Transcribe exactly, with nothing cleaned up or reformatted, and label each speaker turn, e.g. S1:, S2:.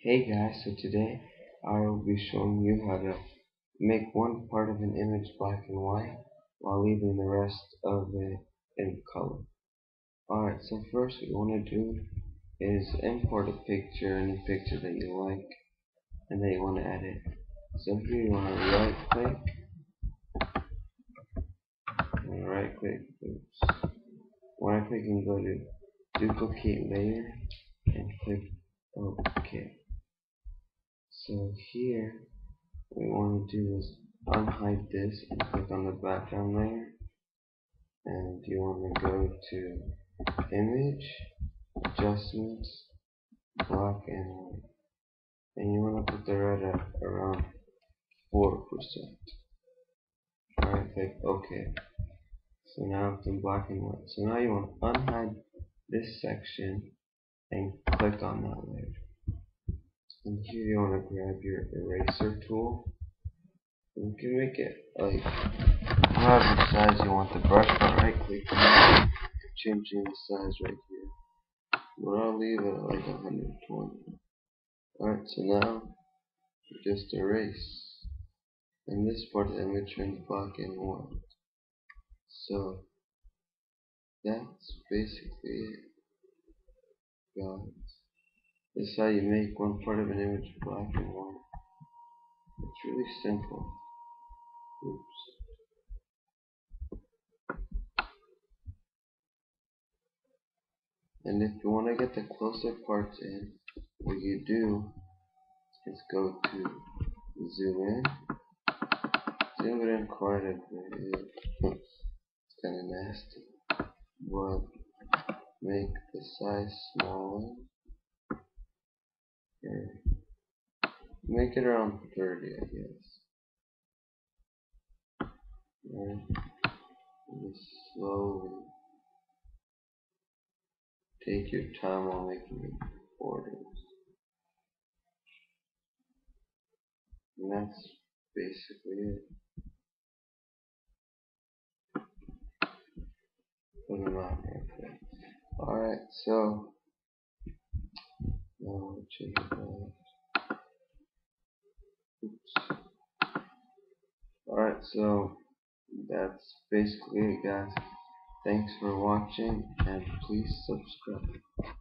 S1: Hey guys, so today I will be showing you how to make one part of an image black and white while leaving the rest of it in color. Alright, so first what you want to do is import a picture, any picture that you like and that you want to edit. So here you want to right click, and right click, oops. Right click and go to duplicate layer and click OK. So here what we want to do is unhide this and click on the background layer, and you want to go to image, adjustments, black and white, and you want to put the red at around four percent. Alright, click OK. So now it's in black and white. So now you want to unhide this section and click on that layer. And here you want to grab your eraser tool. You can make it like however size you want the brush, but right click and changing the size right here. But I'll leave it at like one hundred twenty. Alright, so now just erase. And this part of the image turns black and white. So that's basically it, guys. This is how you make one part of an image black and white. It's really simple. Oops. And if you want to get the closer parts in, what you do is go to zoom in, zoom it in quite a bit. It's kind of nasty, but make the size smaller. Or make it around thirty, I guess. Right. Just slowly take your time while making your borders. And that's basically it. Put them out right there. Alright, so now change that. Oops. Alright, so that's basically it, guys. Thanks for watching, and please subscribe.